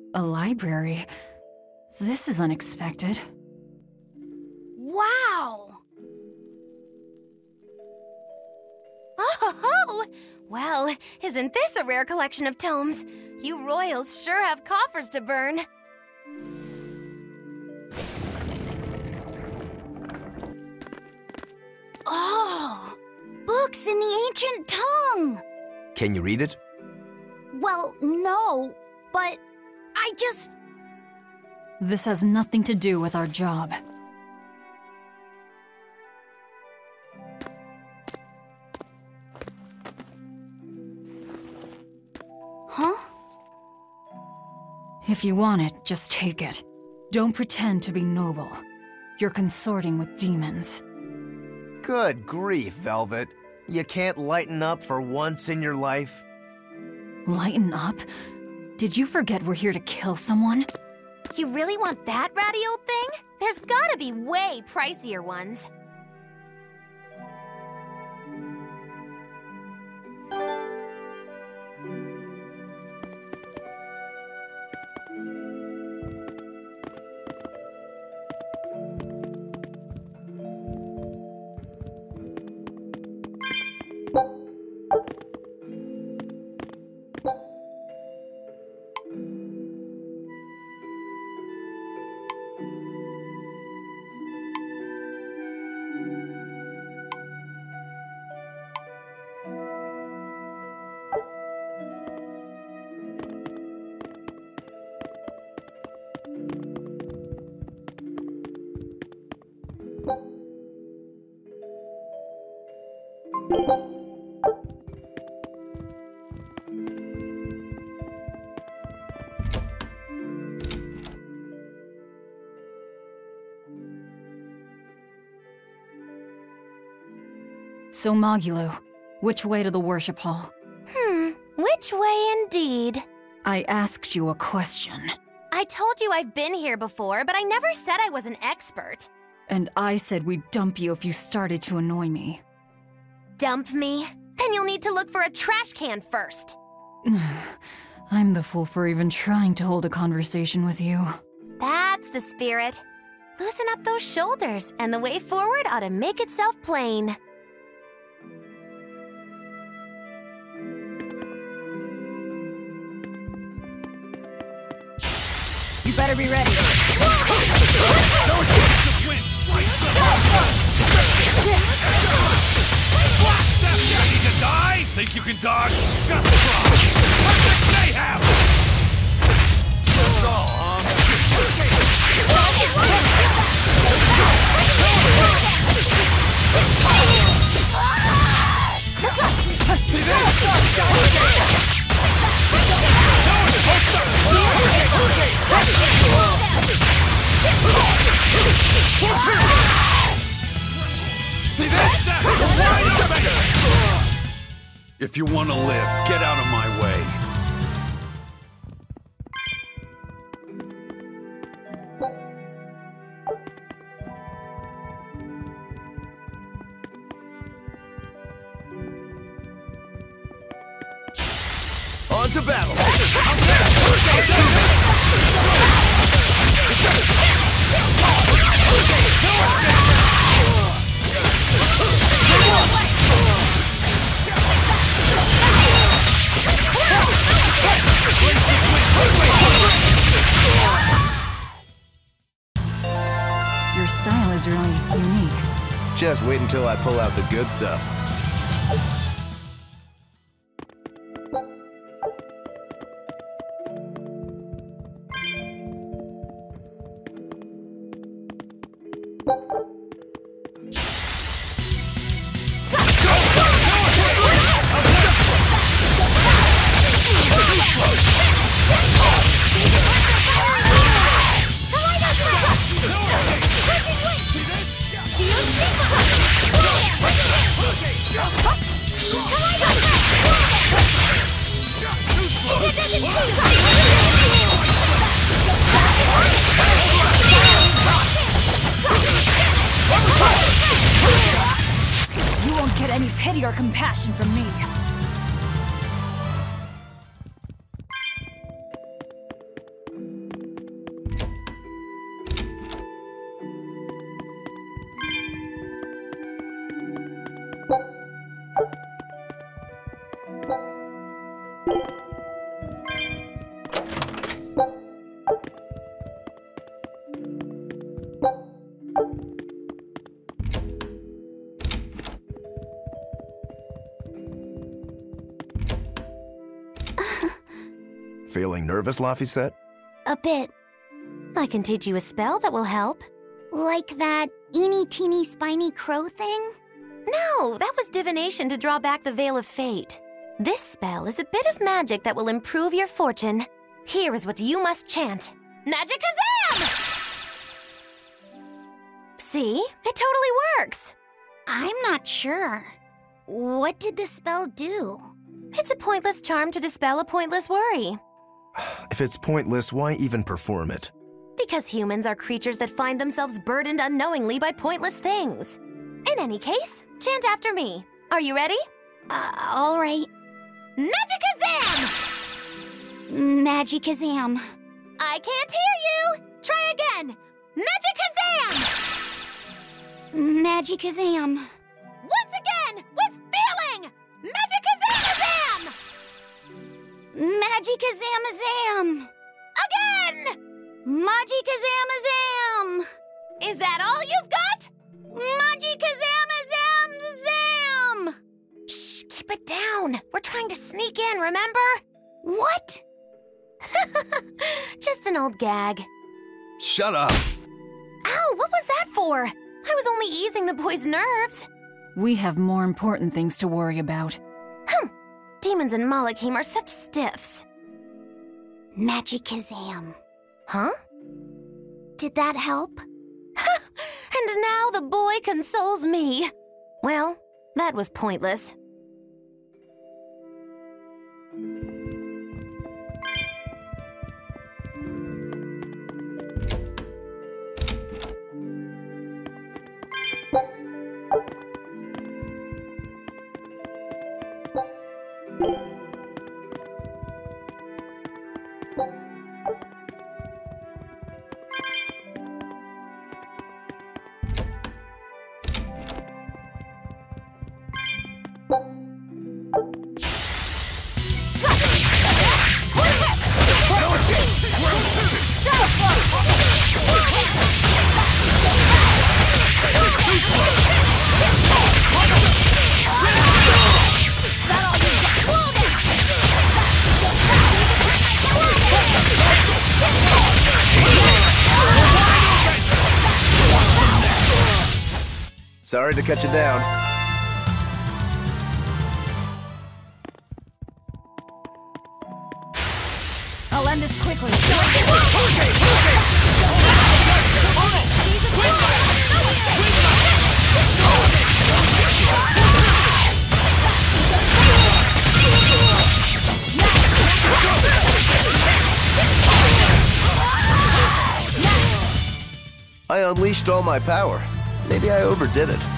A library? This is unexpected. Wow! Oh, well, isn't this a rare collection of tomes? You royals sure have coffers to burn. Oh, books in the ancient tongue! Can you read it? Well, no, but I just... This has nothing to do with our job. Huh? If you want it, just take it. Don't pretend to be noble. You're consorting with demons. Good grief, Velvet. You can't lighten up for once in your life? Lighten up? Did you forget we're here to kill someone? You really want that ratty old thing? There's gotta be way pricier ones. So Magilo, which way to the worship hall? Which way indeed? I asked you a question. I told you I've been here before, but I never said I was an expert. And I said we'd dump you if you started to annoy me. Dump me? Then you'll need to look for a trash can first. I'm the fool for even trying to hold a conversation with you. That's the spirit. Loosen up those shoulders, and the way forward ought to make itself plain. You better be ready. Ready to die? Think you can dodge? Just try. What did they have? That's all, See this? See this? If you want to live, get out of my way. On to battle! Your style is really unique. Just wait until I pull out the good stuff. You won't get any pity or compassion from me. feeling nervous, Laphicet? A bit. I can teach you a spell that will help. Like that eeny-teeny spiny crow thing? No, that was divination to draw back the Veil of Fate. This spell is a bit of magic that will improve your fortune. Here is what you must chant. Magikazam! See? It totally works. I'm not sure. What did the spell do? It's a pointless charm to dispel a pointless worry. If it's pointless, why even perform it? Because humans are creatures that find themselves burdened unknowingly by pointless things. In any case, chant after me. Are you ready? All right. Magikazam! Magikazam. I can't hear you! Try again! Magikazam! Magikazam. Once again, with feeling! Magikazamazam! Magikazamazam. Again! Magikazamazam. Is that all you've got? Magikazamazam. Shh, keep it down. We're trying to sneak in, remember? What? Just an old gag. Shut up! Ow, what was that for? I was only easing the boy's nerves. We have more important things to worry about. Demons and Malachim are such stiffs. Magikazam. Huh? Did that help? And now the boy consoles me. Well, that was pointless. Sorry to cut you down. I'll end this quickly. I unleashed all my power. Maybe I overdid it.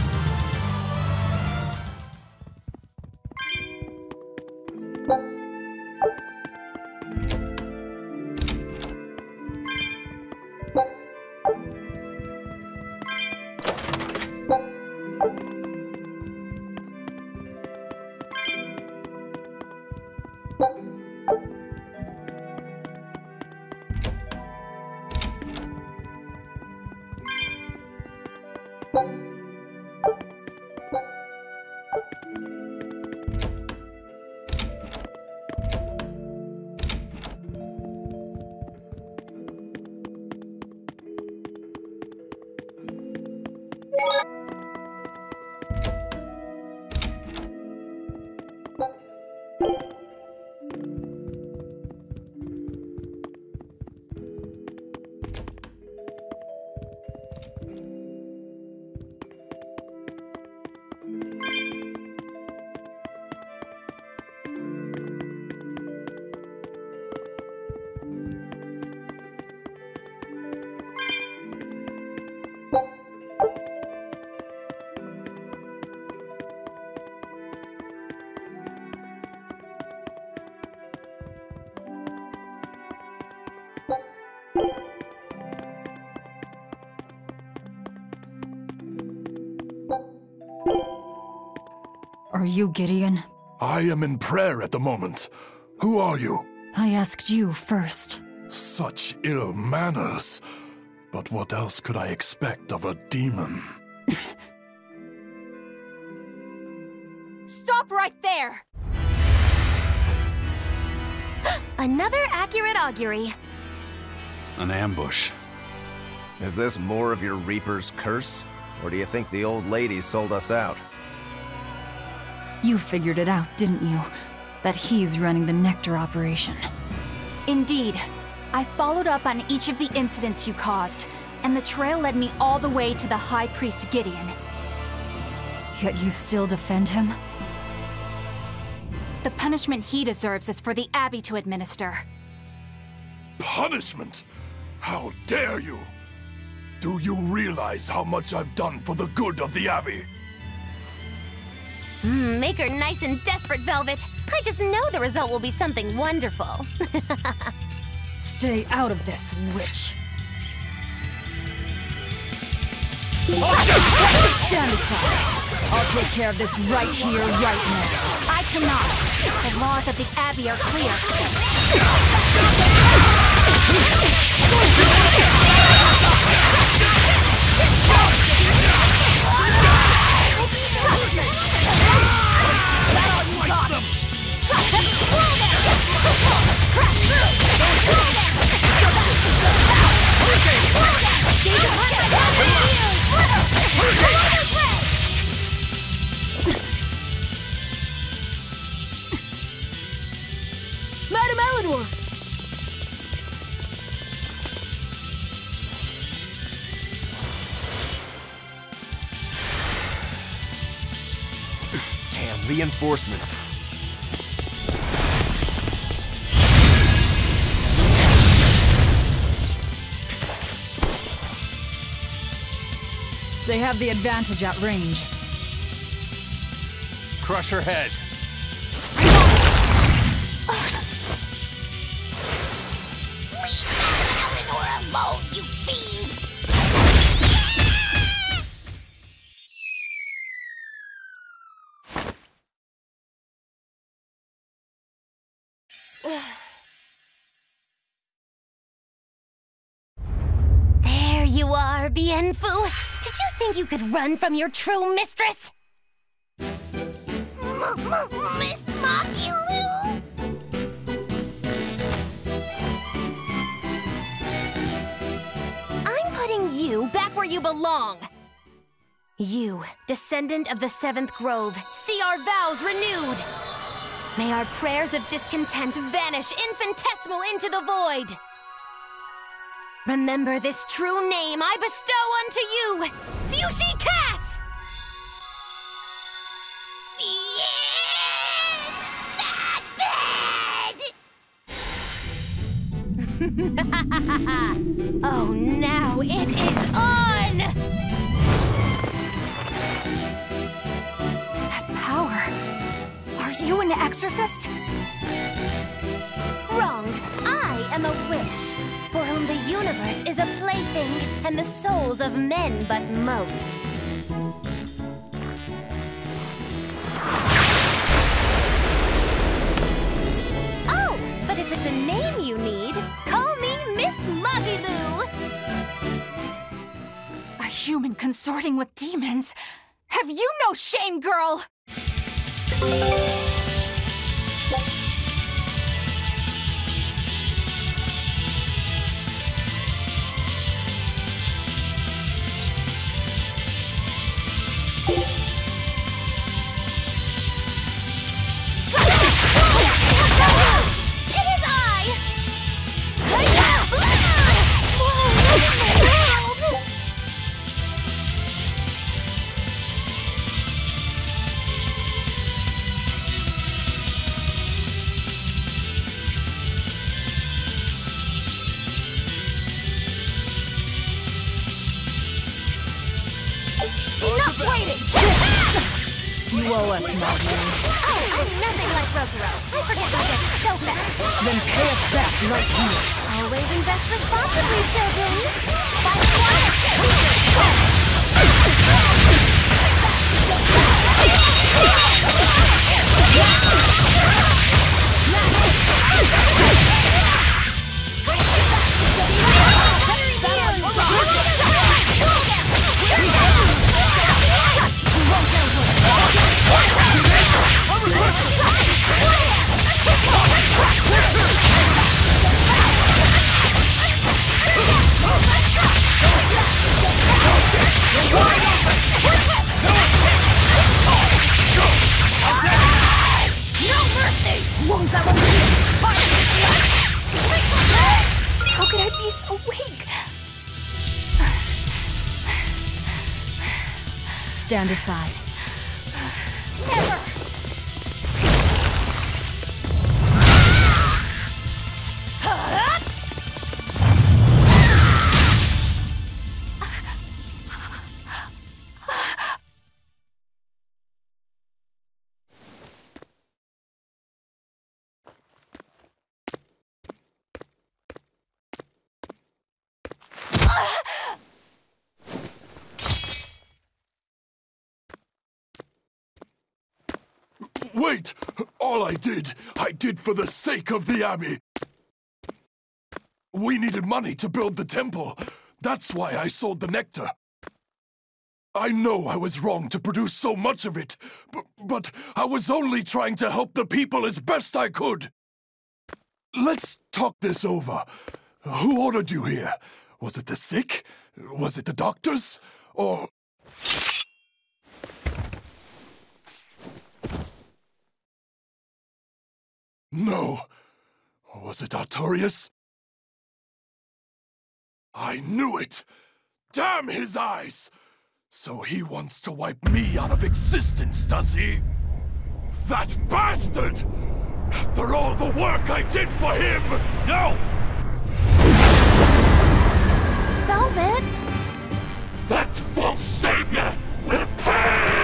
Are you Gideon? I am in prayer at the moment. Who are you? I asked you first. Such ill manners. But what else could I expect of a demon? Stop right there! Another accurate augury. An ambush. Is this more of your Reaper's curse? Or do you think the old lady sold us out? You figured it out, didn't you? That he's running the Nectar operation. Indeed. I followed up on each of the incidents you caused, and the trail led me all the way to the High Priest Gideon. Yet you still defend him? The punishment he deserves is for the Abbey to administer. Punishment? How dare you? Do you realize how much I've done for the good of the Abbey? Make her nice and desperate, Velvet. I just know the result will be something wonderful. Stay out of this, witch. Stand aside. I'll take care of this right here, right now. I cannot. The laws of the Abbey are clear. Madame Eleanor! Damn, reinforcements. They have the advantage at range. Crush her head. Leave Madame Eleanor alone, you fiend! There you are, Bien-Fu. Did you think you could run from your true mistress? Miss Maki-Lu? I'm putting you back where you belong. You, descendant of the Seventh Grove, see our vows renewed. May our prayers of discontent vanish infinitesimal into the void. Remember this true name I bestow unto you, Fushi Cass! Oh, now it is on! That power. Are you an exorcist? Wrong. I am a witch, for whom the universe is a plaything, and the souls of men but motes. Oh, but if it's a name you need, call me Miss Maki-Lu. A human consorting with demons? Have you no shame, girl? You owe us, Maki-Lu. Oh, I'm nothing like Rokuro. I forget my debts so fast. Then pay us back right here. Always invest responsibly, children. stand aside. Never! Wait! All I did for the sake of the Abbey. We needed money to build the temple. That's why I sold the nectar. I know I was wrong to produce so much of it, but I was only trying to help the people as best I could. Let's talk this over. Who ordered you here? Was it the sick? Was it the doctors? Or... No. Was it Artorias? I knew it! Damn his eyes! So he wants to wipe me out of existence, does he? That bastard! After all the work I did for him! No! Velvet! That false savior will pay!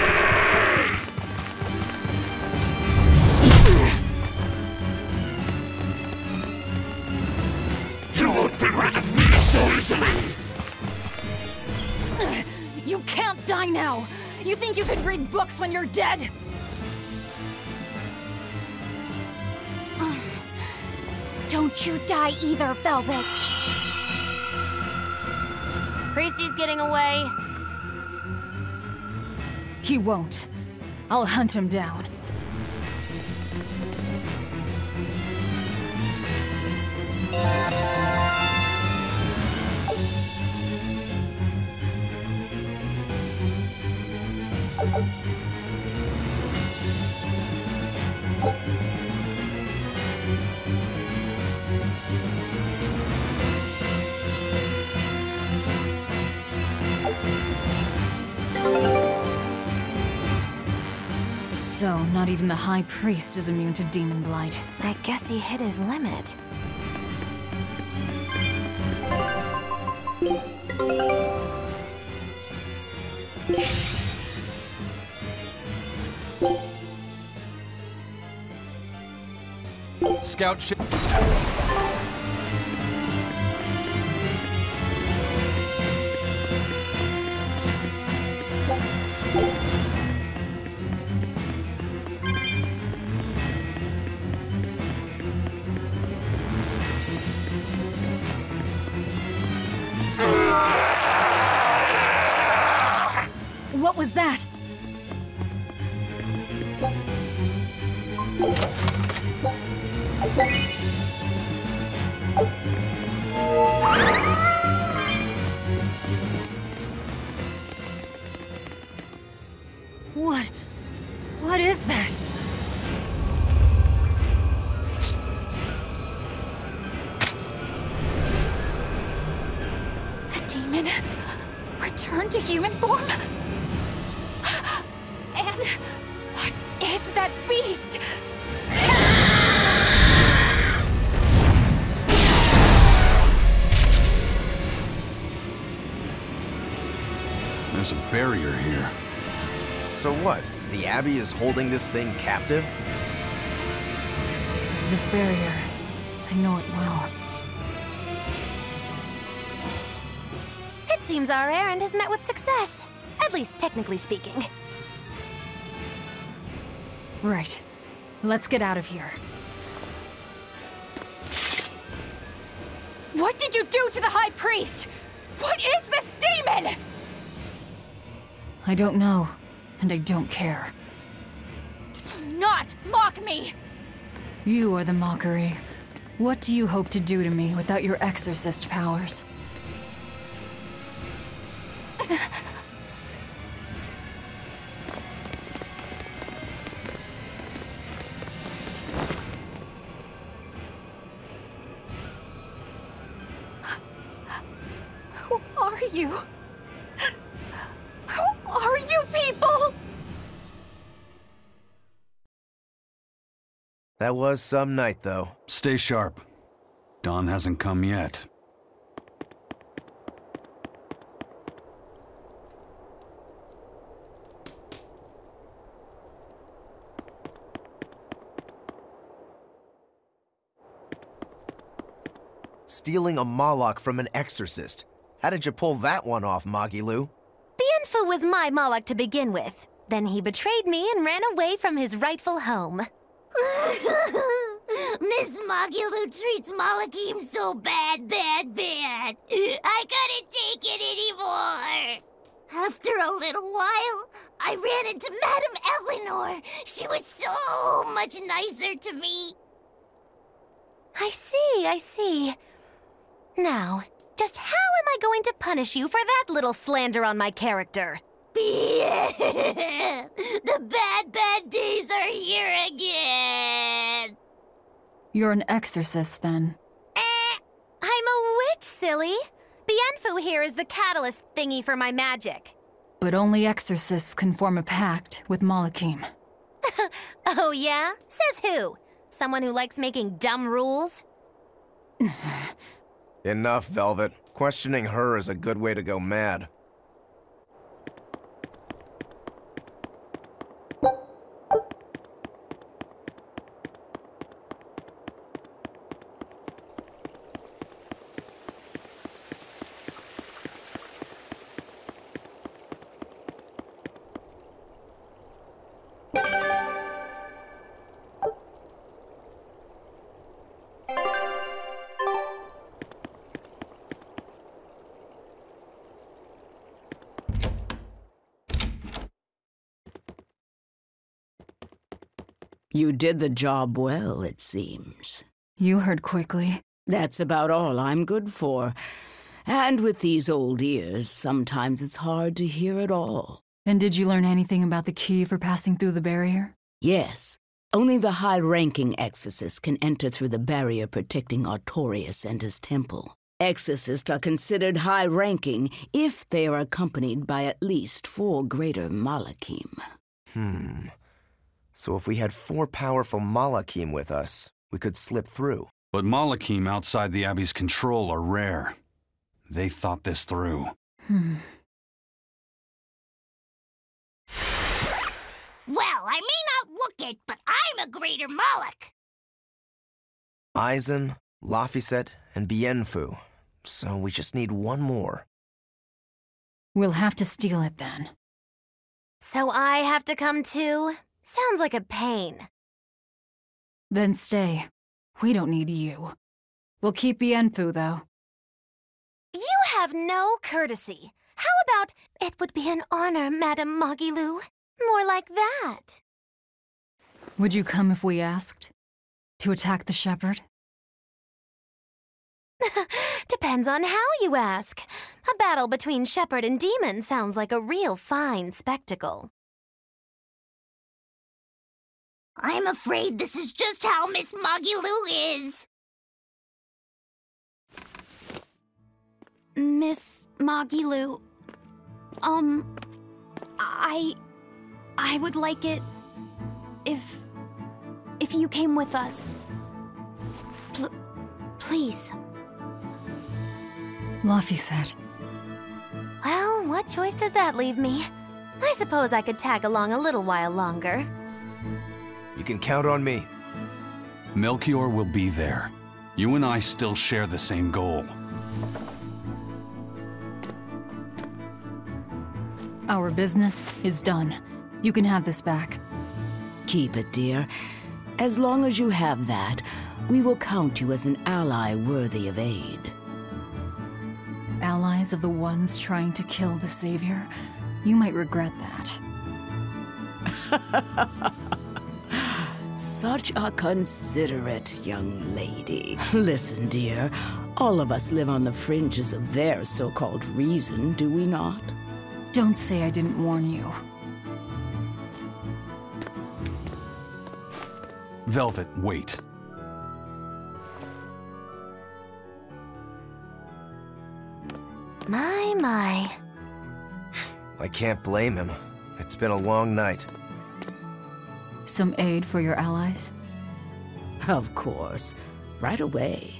You won't be rid of me so easily! You can't die now! You think you could read books when you're dead? Don't you die either, Velvet! Priesty's getting away. He won't. I'll hunt him down. So, not even the High Priest is immune to Demon Blight. I guess he hit his limit. Scout ship. What was that? What is that? The demon returned to human form? And what is that beast? There's a barrier here. So what? The Abbey is holding this thing captive? This barrier. I know it well. It seems our errand has met with success. At least technically speaking. Right. Let's get out of here. What did you do to the High Priest? What is this demon? I don't know, and I don't care. Do not mock me! You are the mockery. What do you hope to do to me without your exorcist powers? Who are you? Who are you people? people! That was some night, though. Stay sharp. Dawn hasn't come yet. Stealing a Moloch from an exorcist. How did you pull that one off, Magilou? Bienfu was my Moloch to begin with. Then he betrayed me and ran away from his rightful home. Miss Magilou treats Malachim so bad. I couldn't take it anymore. After a little while, I ran into Madame Eleanor. She was so much nicer to me. I see. Now, just how am I going to punish you for that little slander on my character? The bad days are here again. You're an exorcist, then. I'm a witch, silly. Bienfu here is the catalyst thingy for my magic. But only exorcists can form a pact with Malachim. Oh yeah? Says who? Someone who likes making dumb rules? Enough, Velvet. Questioning her is a good way to go mad. You did the job well, it seems. You heard quickly. That's about all I'm good for. And with these old ears, sometimes it's hard to hear it all. And did you learn anything about the key for passing through the barrier? Yes. Only the high-ranking exorcists can enter through the barrier protecting Artorias and his temple. Exorcists are considered high-ranking if they are accompanied by at least 4 greater Malachim. So if we had 4 powerful Malachim with us, we could slip through. But Malachim outside the Abbey's control are rare. They thought this through. Well, I may not look it, but I'm a greater Moloch. Aizen, Laphicet, and Bienfu. So we just need one more. We'll have to steal it then. So I have to come too? Sounds like a pain. Then stay. We don't need you. We'll keep Bienfu, though. You have no courtesy. How about, it would be an honor, Madame Magilou? More like that. Would you come if we asked? To attack the shepherd? Depends on how you ask. A battle between shepherd and demon sounds like a real fine spectacle. I'm afraid this is just how Miss Magilou is. Miss Magilou, I would like it if you came with us. Please. Laphicet. Well, what choice does that leave me? I suppose I could tag along a little while longer. You can count on me. Melchior will be there. You and I still share the same goal. Our business is done. You can have this back. Keep it, dear. As long as you have that, we will count you as an ally worthy of aid. Allies of the ones trying to kill the Savior? You might regret that. Such a considerate young lady. Listen, dear, all of us live on the fringes of their so-called reason, do we not? Don't say I didn't warn you. Velvet, wait. My. I can't blame him. It's been a long night. Some aid for your allies? Of course. Right away.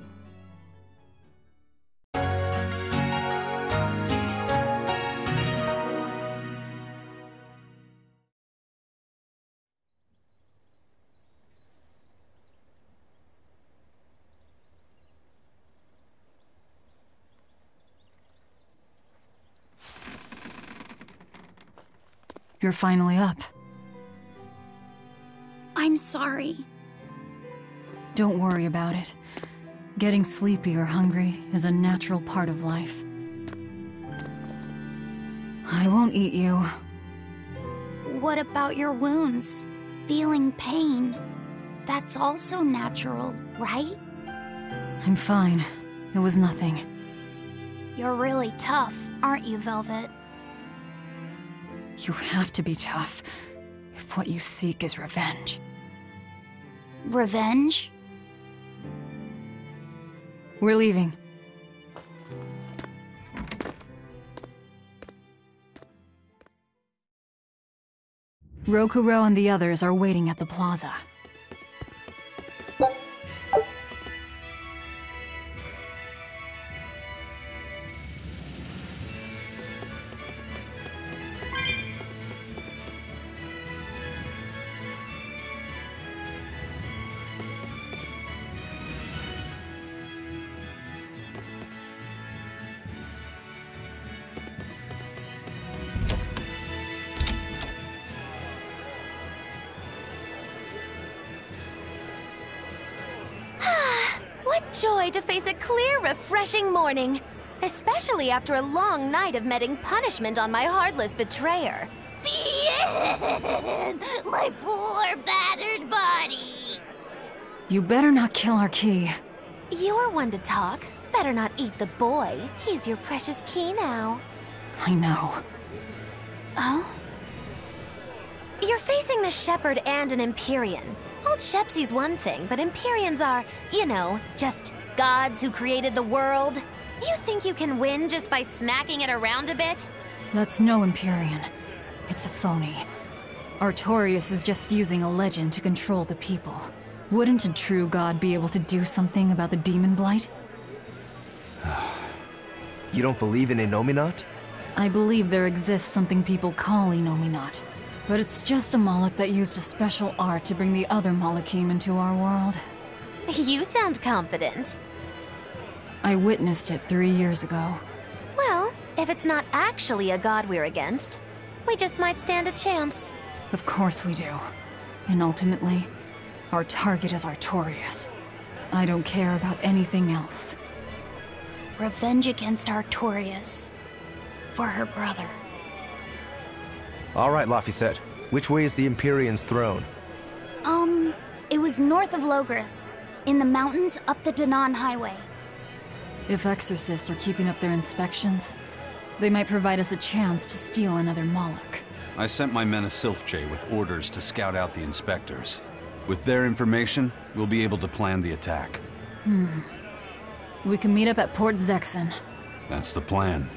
You're finally up. I'm sorry. Don't worry about it. Getting sleepy or hungry is a natural part of life. I won't eat you. What about your wounds? Feeling pain? That's also natural, right? I'm fine. It was nothing. You're really tough, aren't you, Velvet? You have to be tough if what you seek is revenge. Revenge? We're leaving. Rokuro and the others are waiting at the plaza. Joy to face a clear, refreshing morning. Especially after a long night of meting punishment on my heartless betrayer. My poor, battered body. You better not kill our key. You're one to talk. Better not eat the boy. He's your precious key now. I know. Oh? You're facing the Shepherd and an Empyrean. Old Shepsy's one thing, but Empyreans are, you know, just gods who created the world. You think you can win just by smacking it around a bit? That's no Empyrean. It's a phony. Artorias is just using a legend to control the people. Wouldn't a true god be able to do something about the demon blight? You don't believe in Innominat? I believe there exists something people call Innominat. But it's just a Moloch that used a special art to bring the other Molochim into our world. You sound confident. I witnessed it 3 years ago. Well, if it's not actually a god we're against, we just might stand a chance. Of course we do. And ultimately, our target is Artorias. I don't care about anything else. Revenge against Artorias. For her brother. All right, Laphicet. Which way is the Empyrean's throne? It was north of Logris, in the mountains up the Danan Highway. If exorcists are keeping up their inspections, they might provide us a chance to steal another Moloch. I sent my men to Silfjay with orders to scout out the inspectors. With their information, we'll be able to plan the attack. We can meet up at Port Zexen. That's the plan.